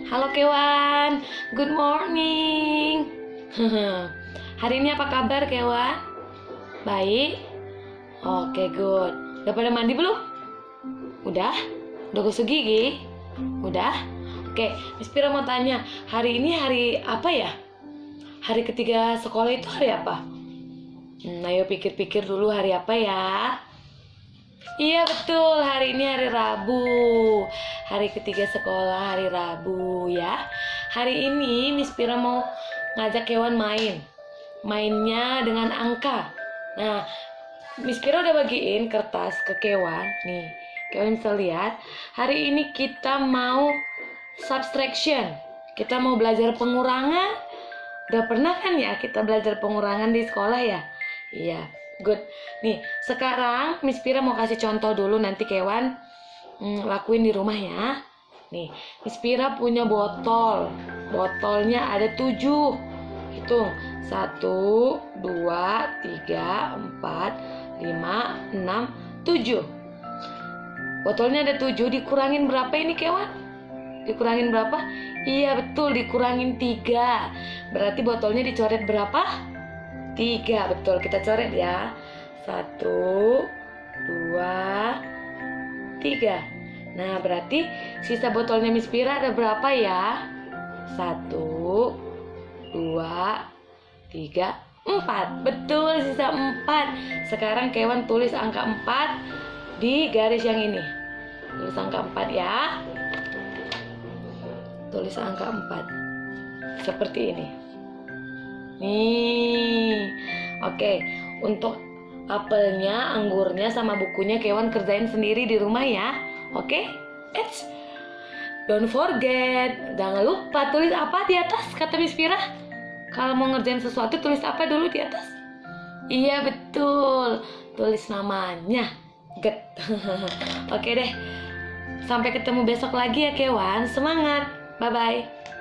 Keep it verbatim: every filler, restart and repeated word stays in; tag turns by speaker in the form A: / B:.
A: Halo Kewan, good morning. Hari ini apa kabar Kewan? Baik? Oke, good. Udah pada mandi belum? Udah? Udah gosok gigi? Udah? Oke, Miss Pira mau tanya, hari ini hari apa ya? Hari ketiga sekolah itu hari apa? Hmm, ayo pikir-pikir dulu hari apa ya? Iya betul, hari ini hari Rabu. Hari ketiga sekolah, hari Rabu ya. Hari ini Miss Pira mau ngajak Kewan main. Mainnya dengan angka. Nah, Miss Pira udah bagiin kertas ke Kewan. Nih, Kewan bisa lihat. Hari ini kita mau subtraction. Kita mau belajar pengurangan. Udah pernah kan ya kita belajar pengurangan di sekolah ya? Iya. Good. Nih, sekarang Miss Pira mau kasih contoh dulu, nanti Kewan hmm, lakuin di rumah ya. Nih, Miss Pira punya botol. Botolnya ada tujuh. Hitung. Satu, dua, tiga, empat, lima, enam, tujuh. Botolnya ada tujuh. Dikurangin berapa ini Kewan? Dikurangin berapa? Iya betul, dikurangin tiga. Berarti botolnya dicoret berapa? Tiga, betul, kita coret ya. Satu, dua, tiga. Nah, berarti sisa botolnya Miss Pira ada berapa ya? Satu, dua, tiga, empat. Betul, sisa empat. Sekarang Kewan tulis angka empat di garis yang ini. Tulis angka empat ya. Tulis angka empat. Seperti ini. Nih, oke. Untuk apelnya, anggurnya, sama bukunya Kewan kerjain sendiri di rumah ya. Oke? Eits, don't forget, jangan lupa tulis apa di atas kata Miss Pira. Kalau mau ngerjain sesuatu tulis apa dulu di atas? Iya betul, tulis namanya. Good. Oke deh. Sampai ketemu besok lagi ya Kewan. Semangat. Bye bye.